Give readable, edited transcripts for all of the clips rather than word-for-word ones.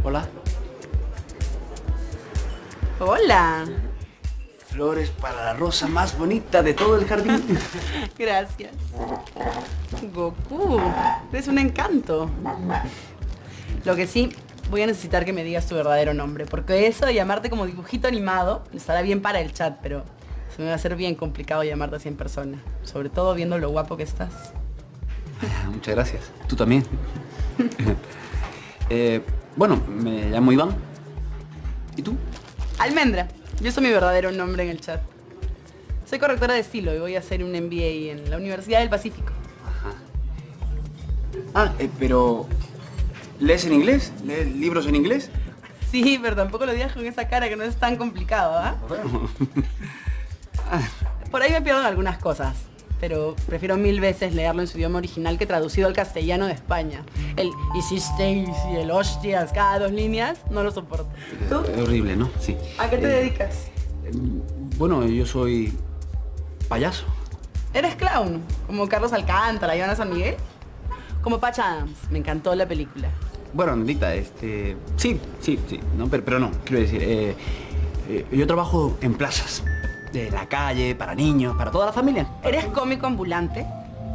Hola. Hola. Flores para la rosa más bonita de todo el jardín. Gracias. Goku, eres un encanto. Lo que sí, voy a necesitar que me digas tu verdadero nombre, porque eso de llamarte como dibujito animado estará bien para el chat, pero se me va a hacer bien complicado llamarte así en persona. Sobre todo viendo lo guapo que estás. Muchas gracias. Tú también. Bueno, me llamo Iván. ¿Y tú? Almendra. Yo soy mi verdadero nombre en el chat. Soy correctora de estilo y voy a hacer un MBA en la Universidad del Pacífico. Ajá. Pero... ¿lees en inglés? ¿Lees libros en inglés? Sí, pero tampoco lo digas con esa cara que no es tan complicado, ¿ah? Bueno. Por ahí me pierdo en algunas cosas, pero prefiero mil veces leerlo en su idioma original que traducido al castellano de España. El hicisteis y el hostias cada 2 líneas, no lo soporto. ¿Tú? Es horrible, ¿no? Sí. ¿A qué te dedicas? Bueno, yo soy... payaso. ¿Eres clown? ¿Como Carlos Alcántara y Ana San Miguel? Como Patch Adams, me encantó la película. Bueno, Andita, sí, no, pero no, quiero decir, yo trabajo en plazas, de la calle, para niños, para toda la familia. ¿Eres cómico ambulante?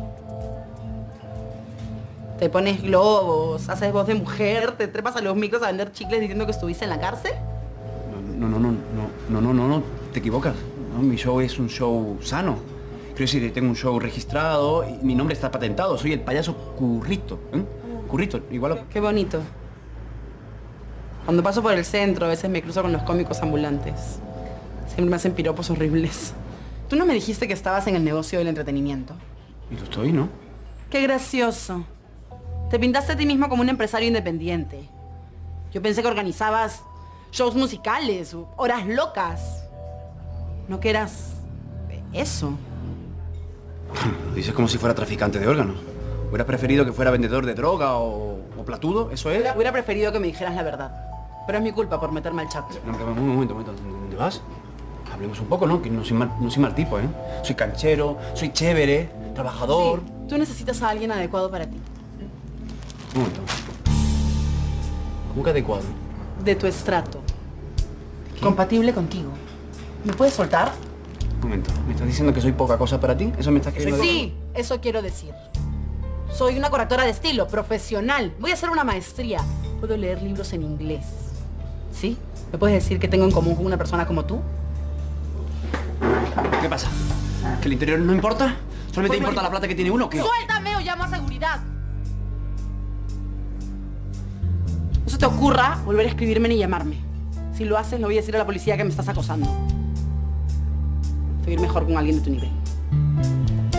¿Te pones globos, haces voz de mujer, te trepas a los micros a vender chicles diciendo que estuviste en la cárcel? No, te equivocas. No, mi show es un show sano. Quiero decir, tengo un show registrado y mi nombre está patentado. Soy el payaso Currito. Currito, igual. Qué bonito. Cuando paso por el centro, a veces me cruzo con los cómicos ambulantes. Siempre me hacen piropos horribles. ¿Tú no me dijiste que estabas en el negocio del entretenimiento? Y lo estoy, ¿no? ¡Qué gracioso! Te pintaste a ti mismo como un empresario independiente. Yo pensé que organizabas shows musicales, horas locas. ¿No que eras eso? Lo dices como si fuera traficante de órganos. ¿Hubieras preferido que fuera vendedor de droga o platudo? ¿Eso es? Hubiera preferido que me dijeras la verdad. Pero es mi culpa por meterme al chat. No, pero un momento. ¿Dónde vas? Hablemos un poco, ¿no? Que no soy mal tipo, ¿eh? Soy canchero, soy chévere, trabajador. Sí, tú necesitas a alguien adecuado para ti. Un momento. ¿Cómo que adecuado? De tu estrato. Compatible contigo. ¿Me puedes soltar? Un momento. ¿Me estás diciendo que soy poca cosa para ti? ¿Eso me estás queriendo decir? Sí, eso quiero decir. Soy una correctora de estilo, profesional. Voy a hacer una maestría. Puedo leer libros en inglés. ¿Sí? ¿Me puedes decir qué tengo en común con una persona como tú? ¿Qué pasa? ¿Que el interior no importa? ¿Solamente importa la plata que tiene uno? ¿Qué? ¡Suéltame o llamo a seguridad! No se te ocurra volver a escribirme ni llamarme. Si lo haces, le voy a decir a la policía que me estás acosando. Seguir mejor con alguien de tu nivel.